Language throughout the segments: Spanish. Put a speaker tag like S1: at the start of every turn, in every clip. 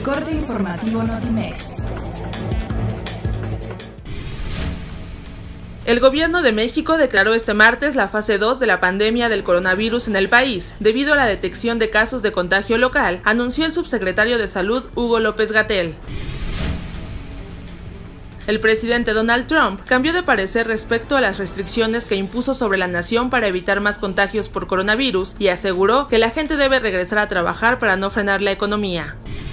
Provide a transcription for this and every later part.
S1: corte informativo Notimex.
S2: El gobierno de México declaró este martes la fase 2 de la pandemia del coronavirus en el país, debido a la detección de casos de contagio local, anunció el subsecretario de Salud Hugo López-Gatell. El presidente Donald Trump cambió de parecer respecto a las restricciones que impuso sobre la nación para evitar más contagios por coronavirus y aseguró que la gente debe regresar a trabajar para no frenar la economía.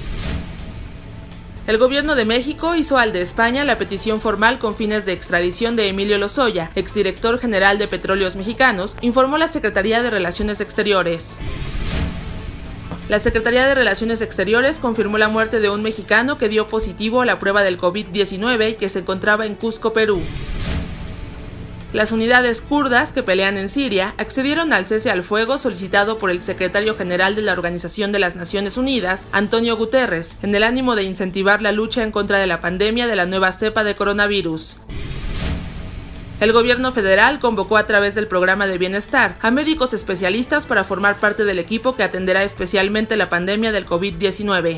S2: El gobierno de México hizo al de España la petición formal con fines de extradición de Emilio Lozoya, exdirector general de Petróleos Mexicanos, informó la Secretaría de Relaciones Exteriores. La Secretaría de Relaciones Exteriores confirmó la muerte de un mexicano que dio positivo a la prueba del COVID-19 y que se encontraba en Cusco, Perú. Las unidades kurdas que pelean en Siria accedieron al cese al fuego solicitado por el secretario general de la Organización de las Naciones Unidas, Antonio Guterres, en el ánimo de incentivar la lucha en contra de la pandemia de la nueva cepa de coronavirus. El gobierno federal convocó a través del programa de bienestar a médicos especialistas para formar parte del equipo que atenderá especialmente la pandemia del COVID-19.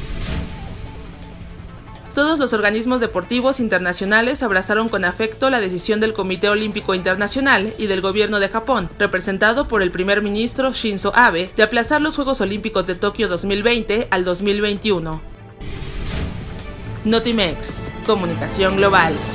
S2: Todos los organismos deportivos internacionales abrazaron con afecto la decisión del Comité Olímpico Internacional y del gobierno de Japón, representado por el primer ministro Shinzo Abe, de aplazar los Juegos Olímpicos de Tokio 2020 al 2021. Notimex, Comunicación Global.